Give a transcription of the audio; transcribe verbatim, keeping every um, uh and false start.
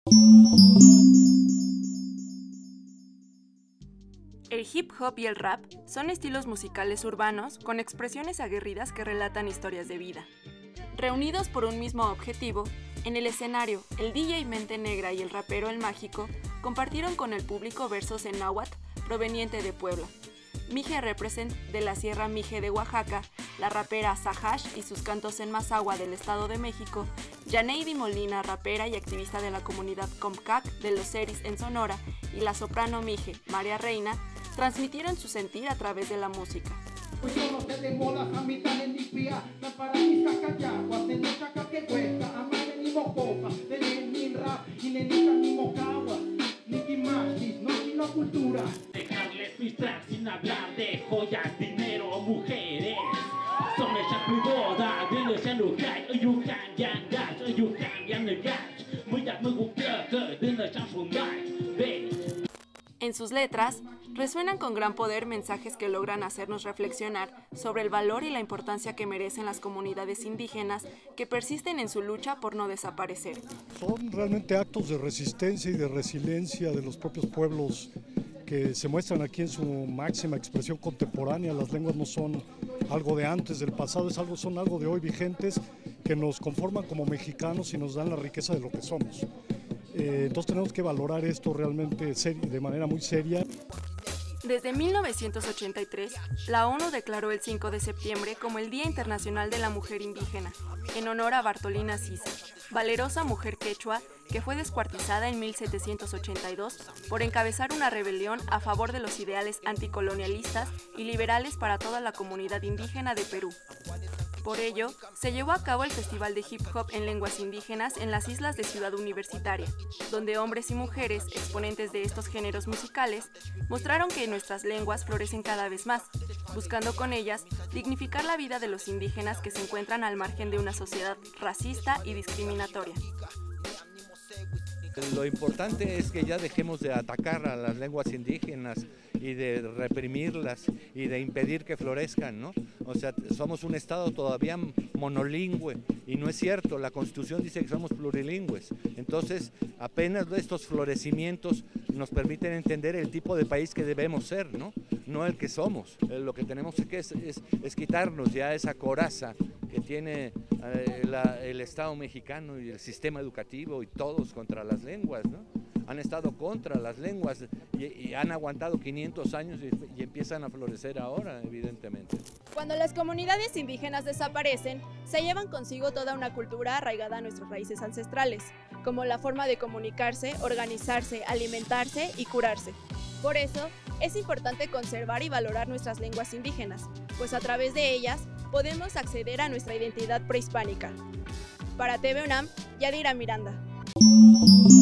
El hip hop y el rap son estilos musicales urbanos con expresiones aguerridas que relatan historias de vida. Reunidos por un mismo objetivo, en el escenario, el D J Mente Negra y el rapero El Mágico compartieron con el público versos en náhuatl proveniente de Puebla, Mije Represent de la Sierra Mije de Oaxaca, la rapera Sahash y sus cantos en Mazahua del Estado de México, Yaneidi Molina, rapera y activista de la comunidad Comcac de los Seris en Sonora, y la soprano Mije, María Reina, transmitieron su sentir a través de la música. Dejarles mis tracks sin hablar de joyas, dinero, mujeres. Som är chattbåda, vill jag känna kaj och jag kan gärna, och jag kan gärna gärna. Mycket mycket böter, vill jag känna från mig. En sus letras, resuenan con gran poder mensajes que logran hacernos reflexionar sobre el valor y la importancia que merecen las comunidades indígenas que persisten en su lucha por no desaparecer. Son realmente actos de resistencia y de resiliencia de los propios pueblos que se muestran aquí en su máxima expresión contemporánea. Las lenguas no son algo de antes, del pasado, es algo, son algo de hoy vigentes que nos conforman como mexicanos y nos dan la riqueza de lo que somos. Eh, entonces tenemos que valorar esto realmente de manera muy seria. Desde mil novecientos ochenta y tres, la ONU declaró el cinco de septiembre como el Día Internacional de la Mujer Indígena, en honor a Bartolina Sisa, valerosa mujer quechua que fue descuartizada en mil setecientos ochenta y dos por encabezar una rebelión a favor de los ideales anticolonialistas y liberales para toda la comunidad indígena de Perú. Por ello, se llevó a cabo el Festival de Hip Hop en Lenguas Indígenas en las islas de Ciudad Universitaria, donde hombres y mujeres, exponentes de estos géneros musicales, mostraron que nuestras lenguas florecen cada vez más, buscando con ellas dignificar la vida de los indígenas que se encuentran al margen de una sociedad racista y discriminatoria. Lo importante es que ya dejemos de atacar a las lenguas indígenas y de reprimirlas y de impedir que florezcan, ¿no? O sea, somos un estado todavía monolingüe y no es cierto, la Constitución dice que somos plurilingües. Entonces, apenas estos florecimientos nos permiten entender el tipo de país que debemos ser, ¿no? No el que somos. Lo que tenemos que es, es, es quitarnos ya esa coraza que tiene eh, la, el Estado mexicano y el sistema educativo y todos contra las lenguas, ¿no? Han estado contra las lenguas y, y han aguantado quinientos años y, y empiezan a florecer ahora, evidentemente. Cuando las comunidades indígenas desaparecen, se llevan consigo toda una cultura arraigada a nuestras raíces ancestrales, como la forma de comunicarse, organizarse, alimentarse y curarse. Por eso, es importante conservar y valorar nuestras lenguas indígenas, pues a través de ellas podemos acceder a nuestra identidad prehispánica. Para T V UNAM, Yadira Miranda.